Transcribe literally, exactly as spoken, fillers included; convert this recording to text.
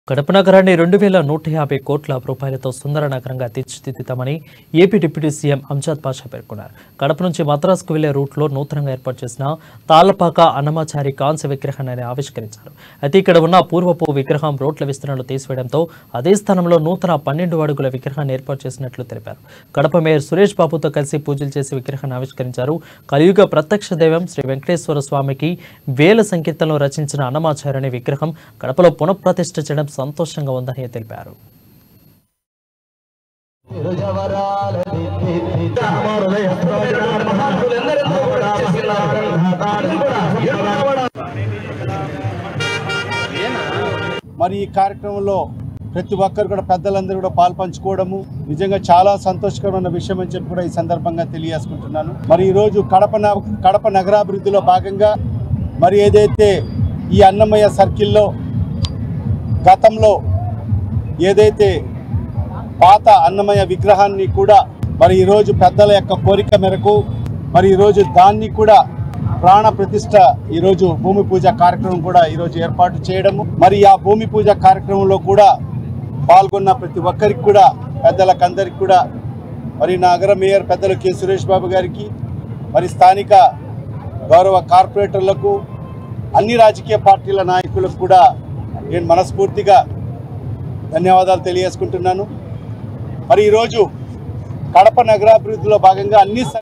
కడప నగరాన్ని రెండు వేల నూట యాభై కోట్ల రూపాయలతో సుందర నగరంగా తీర్చిదిద్దుతామని AP deputy CM Amjad Basha పేర్కొన్నారు. కడప నుంచి మద్రాసుకు వెళ్లే రూట్లో నూతనంగా ఏర్పాటు చేసిన తాళ్లపాక అన్నమాచారి కాంస్య విగ్రహాన్ని ఆవిష్కరించారు. అయితే ఇక్కడ ఉన్న పూర్వపు విగ్రహం రోడ్ల విస్తరణలో తీసివేయడంతో అదే స్థానంలో నూతన పన్నెండు అడుగుల విగ్రహాన్ని ఏర్పాటు చేసినట్లు తెలిపారు. కడప మేయర్ సురేష్ బాబుతో కలిసి పూజలు చేసి విగ్రహాన్ని ఆవిష్కరించారు. కలియుగ ప్రత్యక్ష దైవం శ్రీ వెంకటేశ్వర స్వామికి వేల సంకీర్తనలో రచించిన అన్నమాచారి అనే విగ్రహం కడపలో పునఃప్రతిష్ఠ చేయడం సంతోషంగా ఉందని తెలిపారు. మరి ఈ కార్యక్రమంలో ప్రతి ఒక్కరు కూడా పెద్దలందరూ కూడా పాల్పంచుకోవడము నిజంగా చాలా సంతోషకరమైన విషయం అని చెప్పి కూడా ఈ సందర్భంగా తెలియజేసుకుంటున్నాను. మరి ఈరోజు కడప కడప నగరాభివృద్ధిలో భాగంగా మరి ఏదైతే ఈ అన్నమయ్య సర్కిల్లో గతంలో ఏదైతే పాత అన్నమయ్య విగ్రహాన్ని కూడా మరి ఈరోజు పెద్దల యొక్క కోరిక మేరకు మరి ఈరోజు దాన్ని కూడా ప్రాణ ప్రతిష్ఠ ఈరోజు భూమి పూజ కార్యక్రమం కూడా ఈరోజు ఏర్పాటు చేయడము మరి ఆ భూమి పూజ కార్యక్రమంలో కూడా పాల్గొన్న ప్రతి ఒక్కరికి కూడా పెద్దలకందరికి కూడా మరి నగర మేయర్ పెద్దలు కె సురేష్ బాబు గారికి మరి స్థానిక గౌరవ కార్పొరేటర్లకు అన్ని రాజకీయ పార్టీల నాయకులకు కూడా నేను మనస్ఫూర్తిగా ధన్యవాదాలు తెలియజేసుకుంటున్నాను. మరి ఈరోజు కడప నగరాభివృద్ధిలో భాగంగా అన్ని